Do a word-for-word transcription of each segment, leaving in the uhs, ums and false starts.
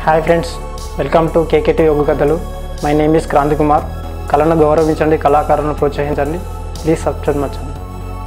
Hi friends, welcome to KKT యోగ కథలు. My name is Kranthi Kumar. కళను గౌరవించండి, కళాకారులను ప్రోత్సహించండి. Please subscribe my channel.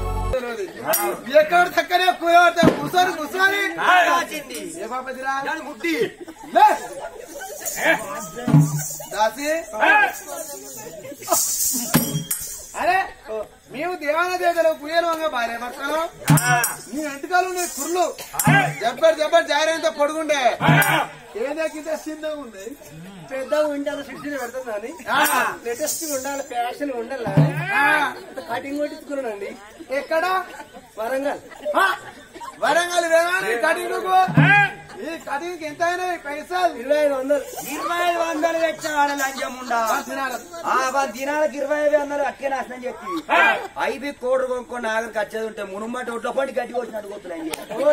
అరే మేము దేవాన దేవతలు పుయ్యలు భార్య భర్తలు నీ ఎంటకాలు నీ కుర్లు జబ్బర్ జబ్బర్ జారేంత పొడుగుండే ఏదైతే చిన్నగా ఉంది పెద్దగా ఉండాలి, సిక్స్టీ పెడుతుందని లేటెస్ట్ ఉండాలి, ఫ్యాషన్ ఉండాలి. కటింగ్ కొట్టించుకున్నానండి. ఎక్కడ? వరంగల్. వరంగల్ వేగానే కటింగ్ ఈ కటింగ్ ఎంత అయినాయి పైసలు? ఇరవై ఐదు వందలు ఇరవై ఐదు వందలు తెచ్చాడు లంచం ఉండా దినాలకు ఇరవై ఐదు వందలు అక్కే నాశనం చెప్పి ఐదు కోట్లు కొనుక్కొని ఆఖరికి వచ్చేది ఉంటే మునుమటి ఒట్ల పండి గడ్డి వచ్చినట్టు పోతున్నాయి.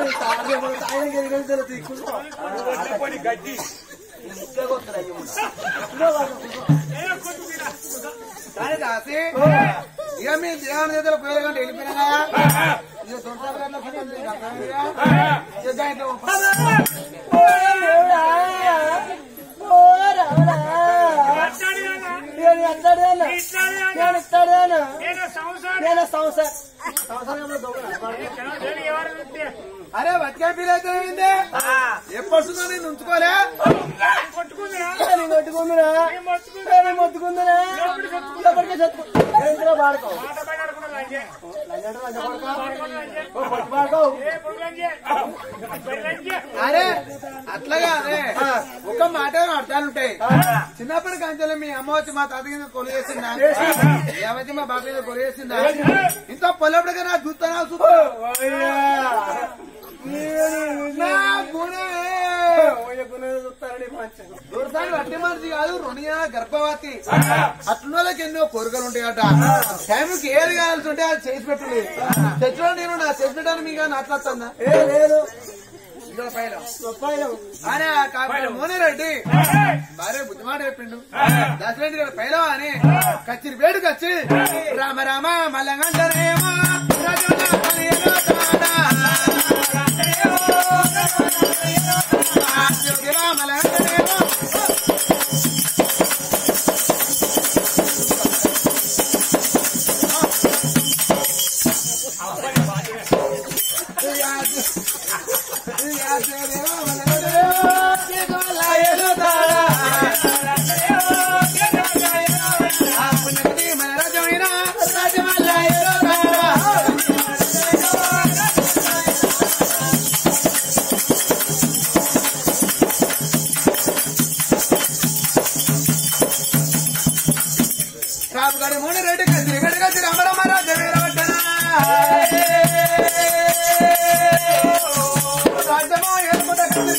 గడ్డి కానీ దాసి ఇక మీ దేవాన దేవతలు పుయ్యల కంటే వెళ్ళిపోయినా ఇక తొందర అరే బతికే ఫీల్ అయితే ఎప్పుడు నేను ఉంచుకోలే కొట్టుకుందిరా మొత్తుకుందిరా వాడుకో అరే అట్లాగా అదే ఒక మాట అర్థాలుంటాయి. చిన్నప్పటి కంచెలు మీ అమ్మ వచ్చి మా తాత కింద కొలు చేసిందా, ఏమైతే మా బాబు మీద కొలు చేసిందా, ఇంత పొల్లప్పటిగా నా చూస్తానా చూస్తా దూరసారి వట్టి మనిషి కాదు, రుణియా గర్భవతి అట్లకి ఎన్నో కోరికలు ఉంటాయట. టైంకి ఏది కావాల్సి ఉంటే అది చేసి పెట్టుంది. చచ్చిలో నేను నా చేసి పెట్టాను మీకు నాట్లాడుతుందా? లేదు మోనిరెడ్డి భార్య బుద్ధిమాట చెప్పిండు. దశరెడ్డి పైలో అని కచ్చిరి వేడు కచ్చి రామ రామ మల్లగంటరేమో గడి మూడు రెడ్డి కచ్చి గడి కచ్చి రామ రామ రాజ వీరవడ్డన రాజ్యమో ఏర్పడ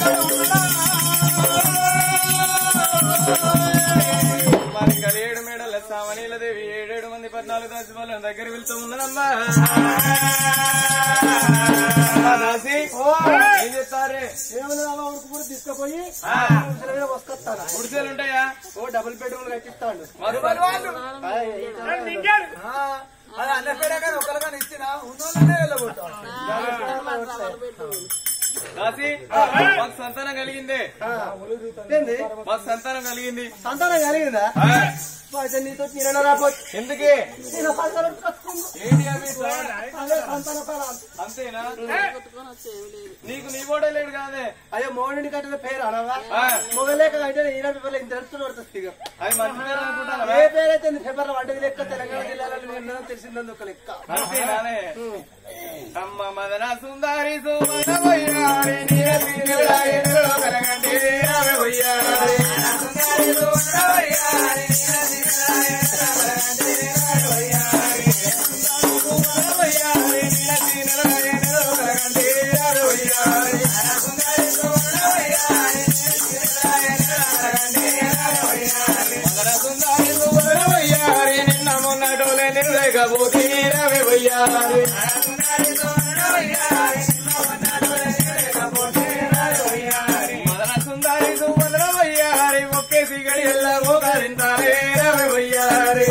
ఏడు మేడల సామనీల దేవి ఏడేడు మంది పద్నాలుగు దాసి వాళ్ళ దగ్గర వెళ్తూ ఉన్నదమ్మా. ఏం చేస్తారే? ఏమన్నా ఉడుకుపుడు తీసుకుపోయి వస్తాను. గుడిసెలు ఉంటాయా? ఓ డబుల్ బెడ్రూమ్ కట్టిస్తాడు. మరుపడి వాళ్ళు అది అన్న పేడ కానీ ఒకరికైనా ఇచ్చినా ఉన్నోళ్ళనే వెళ్ళబోతాం. మాకు సంతానం కలిగింది, మాకు సంతానం కలిగింది. సంతానం కలిగిందా? నీతో తినడం రాపోతే ఎందుకే అంతేనా? నీకు నీ కూడా లేడు కాదే. అయ్యో మోడీ కట్టిన పేరు అనవా? మొగలేక అంటే ఈయన పేపర్లో ఇంత పడుతుంది. అది మంచి పేరు అనుకుంటాను. ఏ పేరు అయితే పేపర్లో వంటది లెక్క తెలంగాణ జిల్లాలో తెలిసిందని ఒక లెక్క. అంతేనానే? అమ్మ మదన సుందరి నిన్న మొన్నటోలే నిర్లేకపోతే రవి వయ్యారి మదన సుందరి సుభద్ర వయ్యారి ఒక్కేసి గడి ఎల్ల ఓకరింతారే రవి వయ్యారి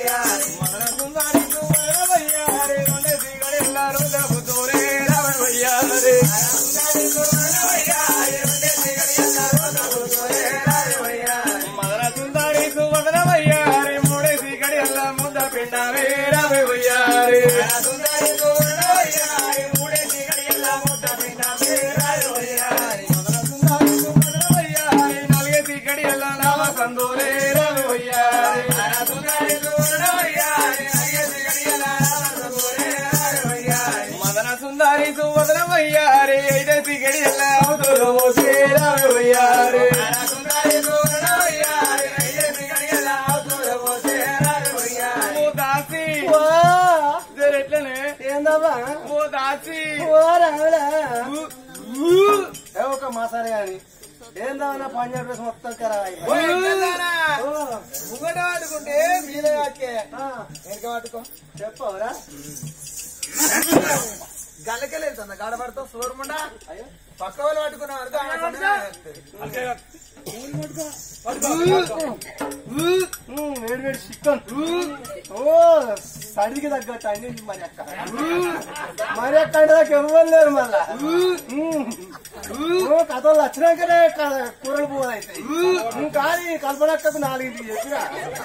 మదన సుందరి సుభద్ర వయ్యారి మదన సుందరి సువదన వయ్యారి మూడేసి గడియల్ల ముద్ద పిండావే రావే వయ్యారి సుందరి సువదన వయ్యారి మూడేసి గడియల్ల ముద్ద పిండావే రావే వయ్యారి మదన సుందరి సువదన వయ్యారి నాలుగేసి గడియల్ల నామ సందోరే రావే వయ్యారి సుందరి సువదన వయ్యారి నాలుగేసి గడియల్ల నామ సందోరే రావే వయ్యారి మదన సుందరి సువదన వయ్యారి ఐదేసి గడియల్ల అవతులు మోసే రావే వయ్యారి సుందరి సువదన వయ్యారి ఐదేసి గడియల్ల అవతులు మోసే రావే వయ్యారి ఓ దాసి జరెట్లనే ఏందవ్వా ఓ దాసి ఓ రావులా ఏ ఒక మాసారే గాని ఏందన్నా పంజాబ్ డ్రెస్ మొత్తం ఖరాబ్ ముంగట పట్టుకుంటే మీరే వాటికే వెనక పట్టుకో చెప్పవరా గల్లకెళ్ళి వెళ్తుందా గాడ పడతావు సోరముండా పక్క వాళ్ళు పట్టుకున్నాం అనుకో వేడి వేడి చిక్కన్ ఓ సడికి తగ్గట్టు అన్ని మరి అక్క మరి అక్క అంటే నాకు ఎవరు లేరు మళ్ళా కథలు వచ్చినాకనే కూరలు పువ్వులు అవుతాయి కానీ కల్పనక్కకు నాలుగింటికి చెప్పిరా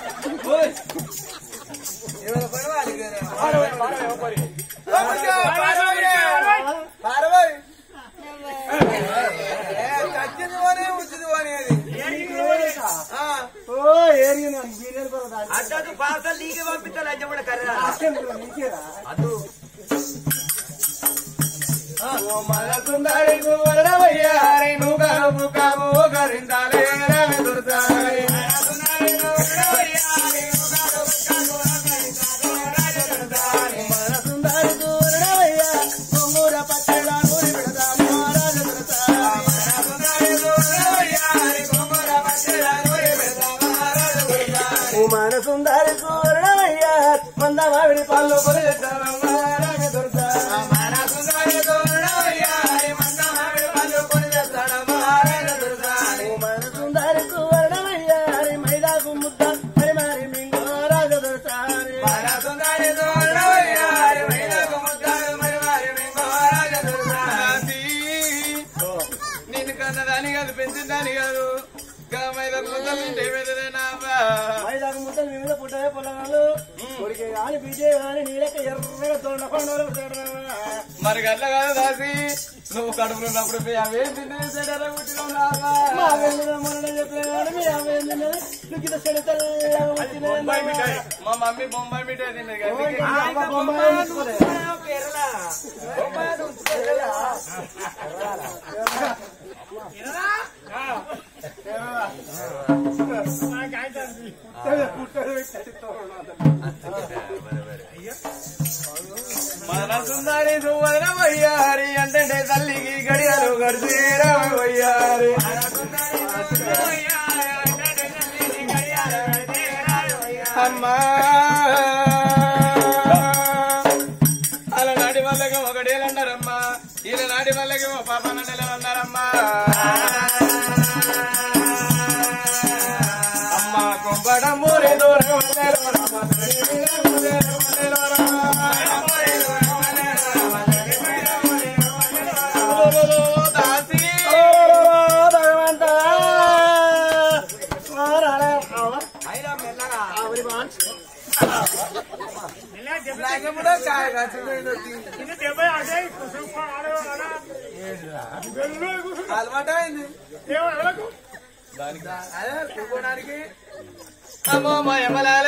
చచ్చింది పోనే ఉచ్చింది పోనేది ఓ ఏరియా బీరియల్ అడ్డదు పార్సల్ నీకే పంపిస్తా లంచం కూడా కర్రా నీకేరా సుందరి సువదన వయ్యారి నువ్వు కాము కాము గరిందాలే రావే దొరసారి సుందరి దూరవయ్యా కొంగూర పచ్చళ్ళ నూరి పెడదాము రాజు మన సుందరి దూరవయ్యా మంద మామిడి పళ్ళు కొనిస్తామమ్మా రాజు దొరసా మన సుందరి దూరవయ్యా మైదాకు ముద్ద మరి మరి మింగో రాజు దొరసారి నిన్ను కన్నదాని కాదు పెంచిందాని కాదు మైదాకు ముద్దలు మీ మీద పుట్టవే పొలాలు కొడికే గాని బీజే గాని నీళ్ళకి ఎర్రగా తోడ పండుగలు మరి గట్ల కాదు దాసి నువ్వు కడుపులో ఉన్నప్పుడు అవే తిన్నది చెడరా పుట్టినావు మా వెళ్ళిన మొన్న చెప్పిన కానీ మీ అమ్మ ఏం తిన్నది నువ్వు కింద చెడు బొంబాయి మిఠాయి మా మమ్మీ బొంబాయి మిఠాయి తిన్నది మన సుందరి సువదన వయ్యారి అంటే తల్లికి గడియాలు గడిచేరా వయ్యారి అమ్మా అలా నాటి వాళ్ళకి ఒకటేళ్ళు అన్నారమ్మా ఇలా నాటి వాళ్ళకి ఒక పన్నెండు నెలలు అన్నారమ్మా అమ్మ కుంపడం మూరి దూరం అలవాటు అయింది అదే కూకోడానికి అమ్మో మయమలాల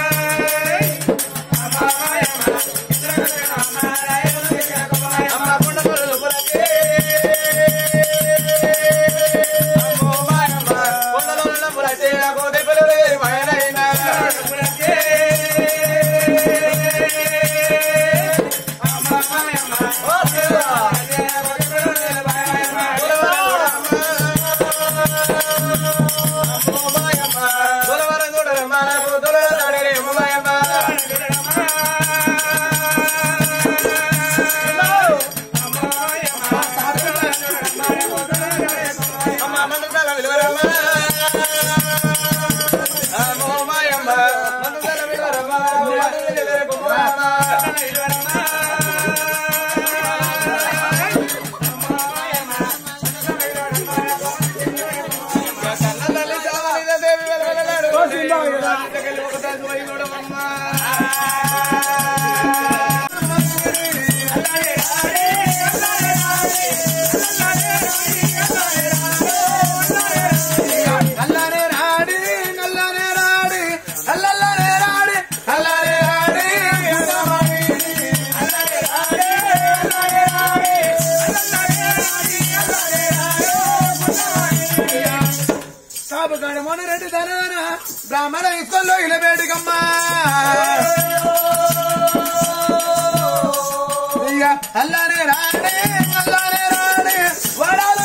అమ్మ కాపు గడమోన రెడ్డి ధనన బ్రాహ్మణ ఇసుకల్లో ఇలబేటికమ్మా అల్లానే రాడే అల్లానే రాడే వడాలు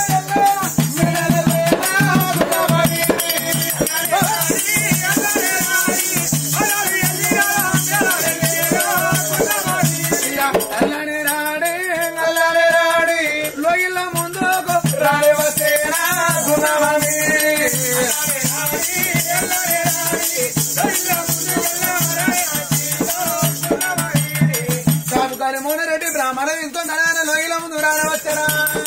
మోనరెడ్డి బ్రాహ్మణ ఇంకో నడన లోయల ముందు రానవచ్చరా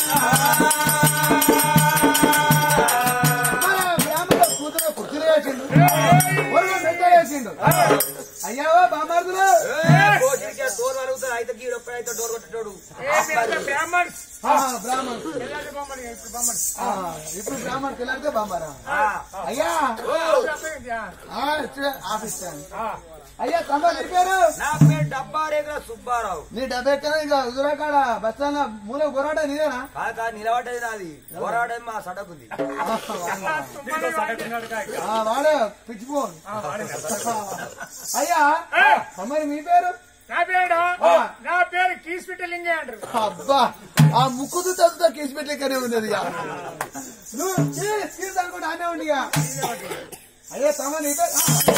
బ్రాహ్మణ కూతురు కుర్చీలు వేసిండు మెట్ట వేసిండు అయ్యావో బామార్దులు డోర్ అడుగుతారు అయితే గీడొప్పుడు అయితే డోర్ కొట్టేటోడు బ్రాహ్మణ్ ఇప్పుడు బ్రాహ్మణ్ పిల్లలతో బాంబారా అయ్యా ఆఫీస్ అయ్యా తమ్మ నీ పేరు నా పేరు డబ్బారేగా సుబ్బారావు నీ డబ్బా ఎక్కడ ఇంకా హుజురాకాడ బస్ స్టాండ్ మూల గొరాట నీదేనా కాక నిలబడ్డది నాది గొరాడే మా సడకుంది వాడే పిచ్చిపోన్ అయ్యా మరి మీ పేరు నా పేరు నా పేరు కీస్పిటలింగే అంటారు అబ్బా ఆ ముక్కుదు చదువుతా కీసిపెట్లెక్కనే ఉన్నది నువ్వు కీస్ అనుకుంటా అనే ఉండి అయ్యా తమ నీ పేరు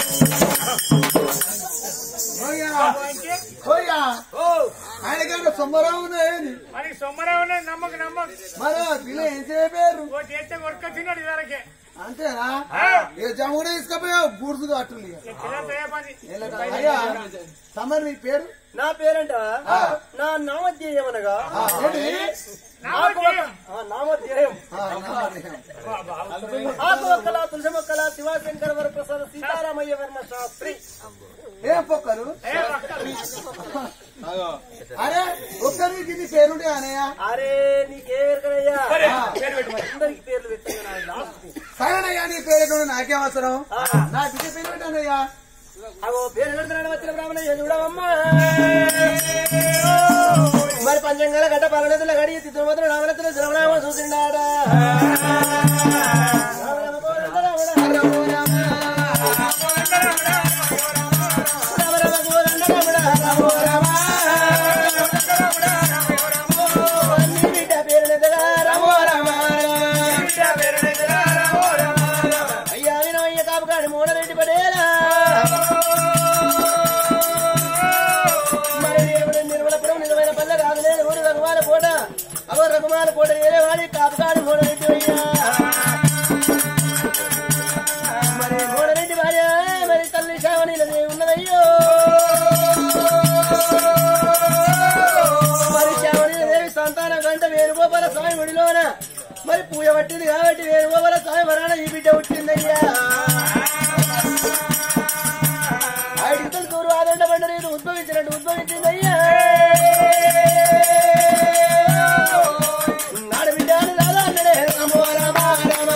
ఆయనకన్నా సొమ్మరావు ఉన్నాయని మరి సొమ్మరావు ఉన్నది నమ్మకు నమ్మకు మరి పిల్ల ఏం చేయలేరు చేస్తే కొడుకు తిన్నాడు ఇదివరకే అంతేనా ఏ జమ కూడా తీసుకపోయావు బూర్దుగా అట్టుంది అయ్యా తమ నీ పేరు నా పేరంట నా నామధ్యేయం అనగా నామధ్యేయం ఆత్మకళ తులసమక్కల శివశంకర వరప్రసాద సీతారామయ్య వర్మ శాస్త్రి ఏ పొక్కరు అరే ఒక్కరికి ఇది పేరుండే అనయ్య అరే నీకేరుకనయ్యా అందరికి పేర్లు పెట్టాను సరేనయ్యా నీ పేరు ఎక్కడ నాకే అవసరం నా బిడ్డ పేరు పెట్టానయ్యా అగో పేరు పెడుతున్నాడు వచ్చిన బ్రాహ్మణ చూడవమ్మా మరి పంచంగాల గడ్డ పరగతుల గడి తిరుమతులు రామలతులు శ్రవణామ చూసిండాడా అయ్యా వినవయ్య కాపుకాడి మూడరెడ్డి పడేలా మరి నిర్మలపురం నిజమైన పల్లె రాదులేని ఊరు రఘుమాల కోట అవో రఘుమాల కోట ఏరే వాడి కాపుకాడి మూడరెడ్డి అయ్యా మరి మూడరెడ్డి భార్య మరి తల్లి శావనీలది ఉన్నదయ్యో మరి శావనీలదేవి సంతానం కంటే వేరుగోపాల స్వామి గుడిలోన మరి పూజ పట్టింది కాబట్టి వేరుగోపాల స్వామి వరాన ఈ బిడ్డ పుట్టిందయ్యా ఐడికల్ తూరు ఆదండ బండ రీతి ఉద్భవించినట్టు ఉద్భవించిందయ్యా నాడు బిడ్డ రాదా అన్నడే రామో రామ రామ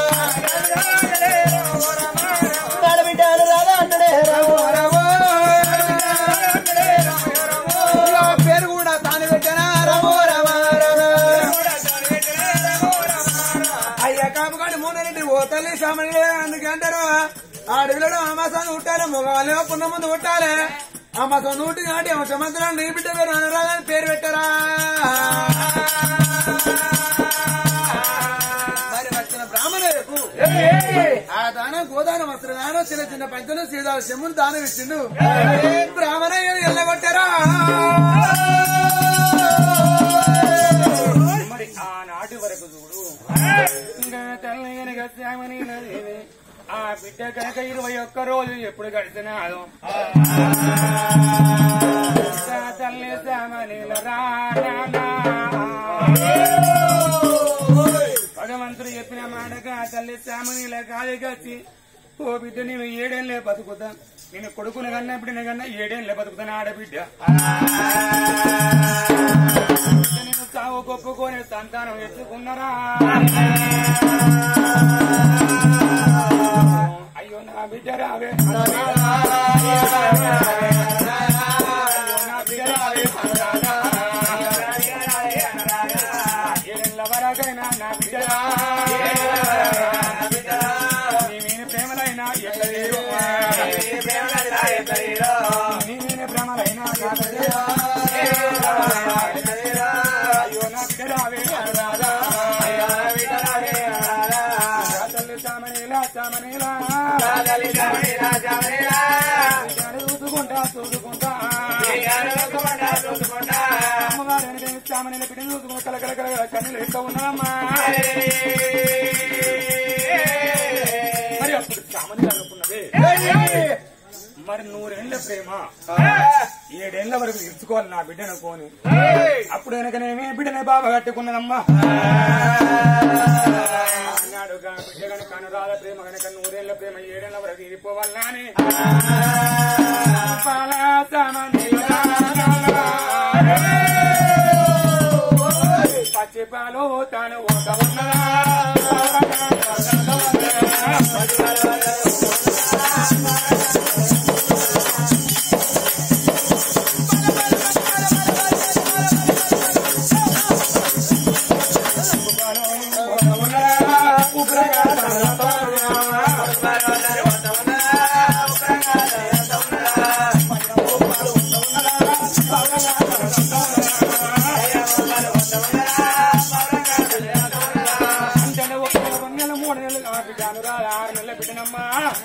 నాడు బిడ్డ రాదా అన్నడే రామో రామ పేరు కూడా తాను పెట్టానా రామో రామ అయ్యా కాపుకాడి మూడరెడ్డి ఓ తల్లి సామని అందుకంటారు ఆడపిల్లడు అమాసాన్ని ఉట్టాలి మగవాళ్ళేమో పున్న ముందు ఉట్టాలి అమాసం నూటి నాటి సంవత్సరాలు నీ బిడ్డ పేరు అనురాగాన్ని పేరు పెట్టారా మరి వచ్చిన బ్రాహ్మణులకు ఆ దానం గోదానం వస్త్ర దానం చిన్న చిన్న పంచులు సీదాలు చెమ్మును దానం ఇచ్చిండు బ్రాహ్మణ ఎల్లగొట్టారా మరి ఆనాటి వరకు చూడు తల్లి కనుక శ్యామని ఆ బిడ్డ కనుక ఇరవై ఒక్క రోజు ఎప్పుడు గడిచినాడు తల్లి శ్యామని భగవంతుడు చెప్పిన మాటగా తల్లి శ్యామనీల కాదికొచ్చి ఓ బిడ్డ నేను ఏడేళ్ళే బతుకుతా నేను కొడుకుని కన్నా బిడ్డని కన్నా ఏడేళ్ళే బతుకుతాను ఆడబిడ్డ నేను సాగు కొప్పుకొని సంతానం ఎత్తుకున్నారా అయ్యో నా బిడ్డ రావే నా బిడ్డ రావే ఏళ్ళ వరకైనా నా బిడ్డ చామనీలా చూసుకుంటా చూసుకుంటా అమ్మగారు చామనీల బిడ్డను చూసుకుంటా కలకల కలగల కన్నీళ్ళు ఇస్తూ ఉన్నామా మరి అప్పుడు చామనీలు అనుకున్నది మరి నూరేళ్ల ప్రేమ ఏడేళ్ల వరకు ఇచ్చుకోవాలి నా బిడ్డను కోని అప్పుడు వెనకనేమి బిడ్డనే బాబా కట్టుకున్నదమ్మా అన్నాడుగా బిడ్డ కనుక అనురాధ ప్రేమ కనుక నూరేళ్ల ప్రేమ ఏడేళ్ల వరకు ఇరిపోవాలని పచ్చిపాలు తాను ఒక ఉన్నదా ఆరు నెలల బిడ్డనమ్మా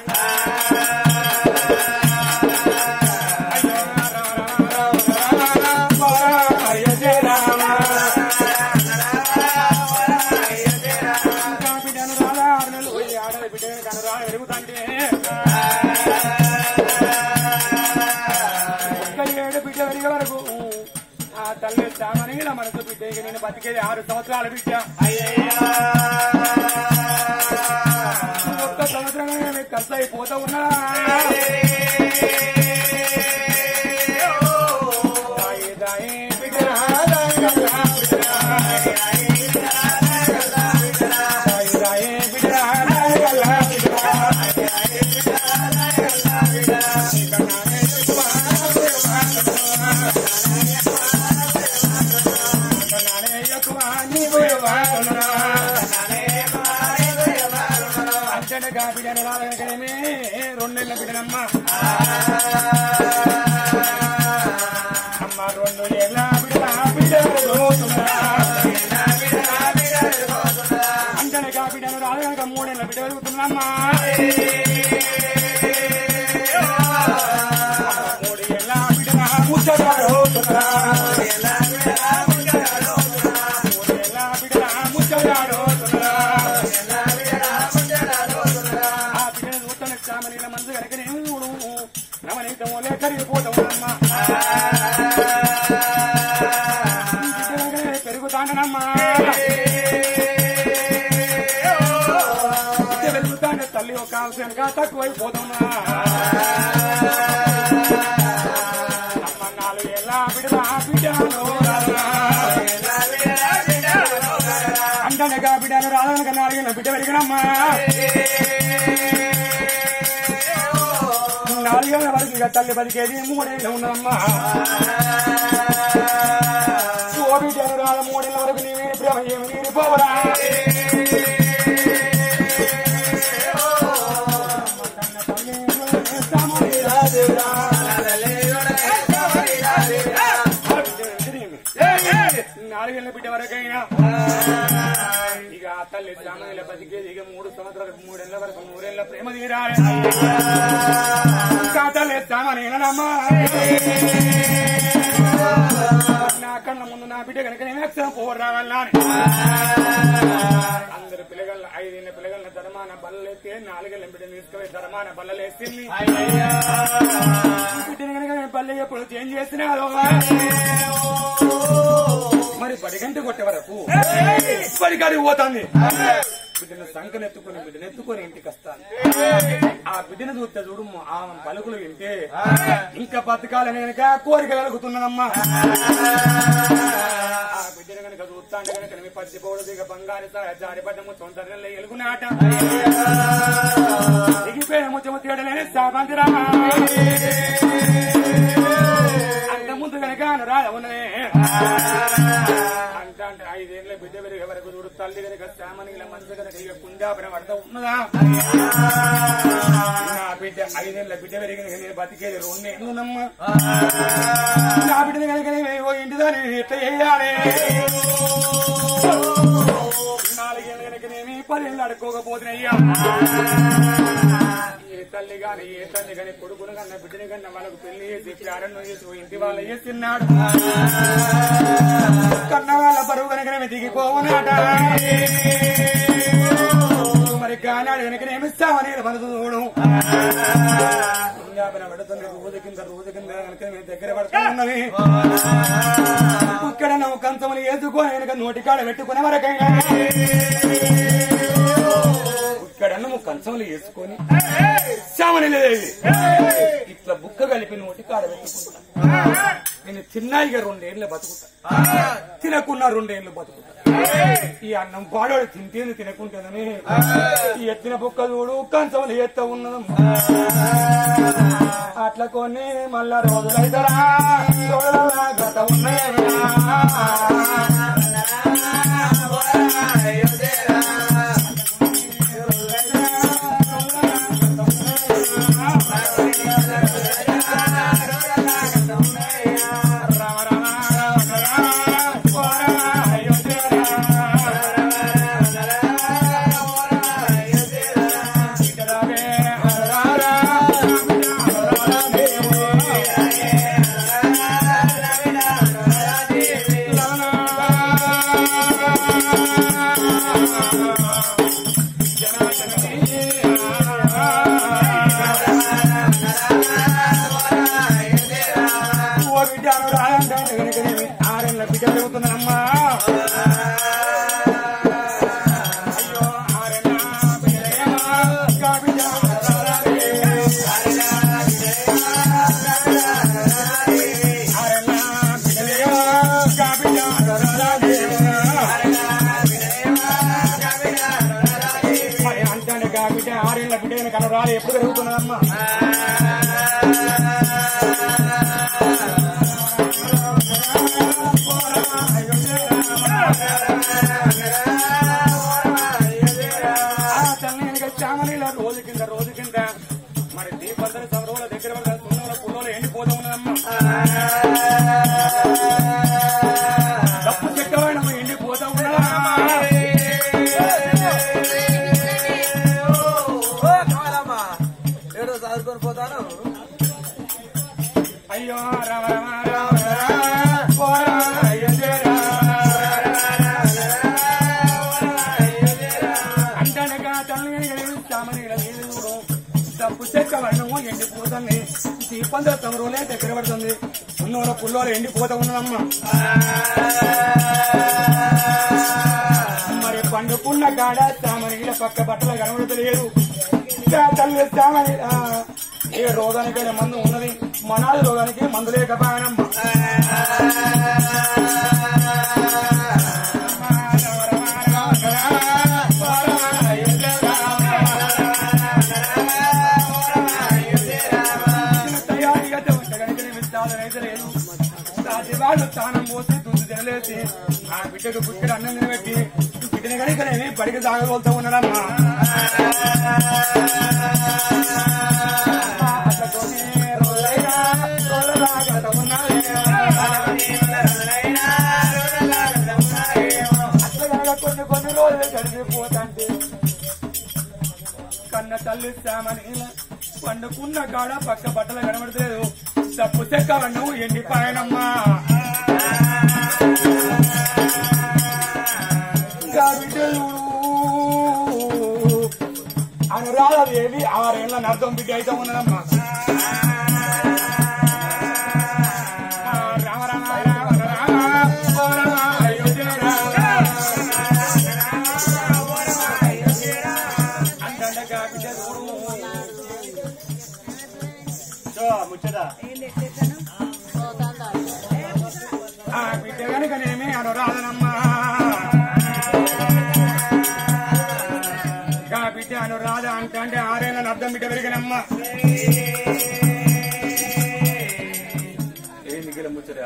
బిడ్డను రాదా ఆరు నెలలు పోయి ఆడల బిడ్డ కనురా ఎరుగుతంటే ఒక్క ఏడు బిడ్డ పెరిగే వరకు ఆ తల్లి చామనీల మనసు బిడ్డ నేను బతికేది ఆరు సంవత్సరాల బిడ్డ ఒక్క సంవత్సరం ఖర్చు అయిపోతా ఉన్నా అంతేగా బిడ్డను రాలకనేమి రెండేళ్ల బిడ్డనమ్మా అమ్మ రెండు ఏళ్ళ బిడ్డ బిడ్డలు అంతేగా బిడ్డను రాలక మూడేళ్ల బిడ్డ పెరుగుతున్నామ్మా మూడు ఏళ్ళ బిడ్డ ముచ్చటాడు మూడేళ్ళ బిడ్డ ముచ్చటాడు చామనీల మనసు కనుకనే నవనీతమో కరిగిపోతావునమ్మా పెరుగుతానమ్మా పెరుగుతానే తల్లి ఒక అవసరంగా తక్కువైపోతున్నా అమ్మ నాలుగు ఏళ్ళ బిడ్డ బిడ్డలో అంటనగా బిడ్డను రాదనక నాలుగేళ్ళ బిడ్డ పెరిగినమ్మా నాలుగేళ్ల వరకు ఇక తల్లి బతికేది మూడేళ్ళు ఉన్నదమ్మా ఓ బిడ్డను రాల మూడేళ్ల వరకు నీవే ప్రేమ ఏమి నీరిపోవరా నాలుగేళ్ల బిడ్డ వరకైనా ఇక ఆ తల్లి చామనీల బతికేది ఇక మూడు సంవత్సరాలకు మూడేళ్ల వరకు మూడేళ్ల ప్రేమ తీరాలి తల్లి చామనీలనమ్మా నా కళ్ళ ముందు నా బిడ్డ కనుక నేను అక్షరం పోరు రావాలని అందరు పిల్లగల ఐదేళ్ల పిల్లగల ధర్మాన బల్లెత్తే నాలుగేళ్ల బిడ్డ తీసుకుపోయి ధర్మాన బల్లలేసింది బిడ్డని కనుక నేను బల్లె ఎప్పుడు చేంజ్ చేస్తున్నాడు మరి పది గంట కొట్టే వరకు పడికాడికి పోతాంది బిడ్డను సంకనెత్తుకుని బిడ్డను ఎత్తుకొని ఇంటికి వస్తాను ఆ బిడ్డను చూస్తే చూడు ఆ పలుకులు వింటే ఇంకా బతకాలని కనుక కోరిక కలుగుతున్నదమ్మా ఆ బిడ్డను కనుక చూస్తాంటే కనుక మీ పచ్చిపోవడం ఇక బంగారు జారిపడ్డము సొంతలో ఎలుగునాట దిగిపోయిన ముచ్చము తేడలేని సాబంతిరా అంత ముందు కనుక రాజ ఉన్నదే అంట అంటే ఐదేళ్ల బిడ్డ పెరిగే వరకు చూడు తల్లి కనుక చామనీల మనసు కనుక ఇక కుంజాపన పడత ఉన్నదా నా బిడ్డ ఐదేళ్ల బిడ్డ పెరిగిన నేను బతికేది రెండేళ్ళునమ్మా నా బిడ్డని కనుక ఇంటిదాన్ని ఎట్లా చేయాలి నా నాలుగేళ్ళు కనుకనేమి పదేళ్ళు అడుక్కోకపోతున్నాయ్యా ఏ తల్లి గాని ఏ తల్లి గాని కొడుకును కన్నా బిడ్డని కన్నా మనకు పెళ్లి చేసి ప్రారంభం చేసి ఇంటి వాళ్ళ చేస్తున్నాడు కన్న వాళ్ళ బరువు కనుకనేమి దిగిపోవునాట మరి కానాడు వెనకనేమి ఇస్తామని మనసుడు పడుతుంది రోజు కింద రోజు కింద కనుక దగ్గర పడుతున్నవి ఇక్కడ నువ్వు కంచములు వేసుకో వెనక నోటికాడ పెట్టుకునే వరకైనా ఇక్కడ నువ్వు కంచములు వేసుకొని చామని లేదేవి ఇట్లా బుక్క కలిపి నోటికాడ పెట్టుకుంటా నేను తిన్నాయిగా రెండేళ్లు బతుకుతా తినకున్నా రెండేళ్లు బతుకుతా ఈ అన్నం పాడోడు తింటేంది తినకుంటుందని ఈ ఎత్తిన బుక్క చూడు కంచములు ఎత్త ఉన్నది అట్లా కొన్ని మళ్ళా రోజులైతరా రోజుల గత ఉన్నాయా ఆరేళ్ళ బిడ్డ పెరుగుతున్నామ్మా అయ్యో ఆరేళ్ళ అంటాను కాబిడ్డ ఆరేళ్ళ బిడ్డ కలరాలు ఎప్పుడు పెరుగుతున్నామ్మా చామనీల రోజు కింద రోజు కింద మరి దీపందరి సమరంలో దగ్గర సున్నంలో పుల్లలో ఎండిపోతా ఉన్నదమ్మా తప్పు చెక్కవాడు ఎండిపోతా ఉన్నదా ఏడో చదువుకొని పోతాను అయ్యో రామ రామ రామ అంటనగా తల్లి చామనీల నీళ్ళు తప్పు చెక్క వర్ణము ఎండిపోతుంది దీపంతో సమరంలో దగ్గర పడుతుంది సున్నోల పుల్లోలు ఎండిపోతా ఉన్నదమ్మా మరి పండుకున్న కాడ చామనీల పక్క బట్టలు కనబడతలేదు తల్లి చామనీల ఏ రోగానికైనా మందు ఉన్నది మనాది రోగానికి మందు లేకపోయానమ్మా వాళ్ళు స్థానం పోసి దుందు తినలేసి ఆ బిడ్డకు పుట్టుడు అన్నం తినబెట్టి బిడ్డని కనుకనేమి బడికి సాగబోతూ ఉన్నాడమ్మా కొన్ని కొన్ని రోజులు గడిచిపోతాంటే కన్న తల్లి సామని పండుకున్న కాడ పక్క బట్టలు కనబడలేదు తప్పు చెక్కవన్ను ఎండిపాయనమ్మా అనురాధదేవి ఆరేళ్ల నర్థం బిడ్డ అయితే ఉన్నదమ్మా రామ రామ రామ రామ అంటగా బిడ్డ ముచ్చదా ఆ బిడ్డ కనుకనేమి అనురాధనమ్మా బిడ్డ అనురాధ అంటే అంటే ఆరేళ్ళని అర్థం బిడ్డ పెరిగినమ్మా ఏంది గిల ముచ్చదా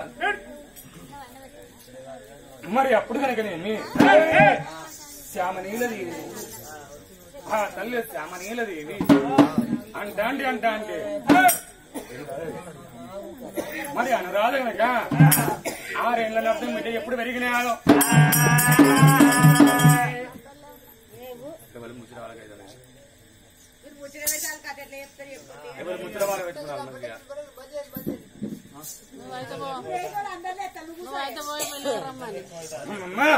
మరి అప్పుడు కనుకనేమి శ్యామనీలదేవి ఆ తల్లి శ్యామనీలదేవి అంటా అంటే అంటా అంటే మరి అనురాధ కనుక ఆరేళ్ల అర్థం బిడ్డ ఎప్పుడు పెరిగినాయో ముచ్చట వేషాలు కథ ఎట్లా చెప్తారు చెప్తుంది ఎవరు ముచ్చట వాళ్ళు పెట్టుకున్నారు మంచిగా అందరినీ తెలుగు అమ్మా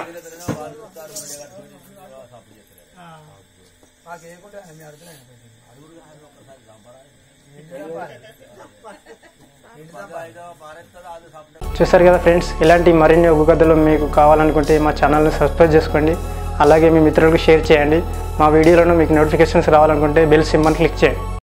చూసారు కదా ఫ్రెండ్స్, ఇలాంటి మరిన్ని ఒగ్గు కథలు మీకు కావాలనుకుంటే మా ఛానల్ని సబ్స్క్రైబ్ చేసుకోండి. అలాగే మీ మిత్రులకు షేర్ చేయండి. మా వీడియోలను మీకు నోటిఫికేషన్స్ రావాలనుకుంటే బెల్ సింబల్ క్లిక్ చేయండి.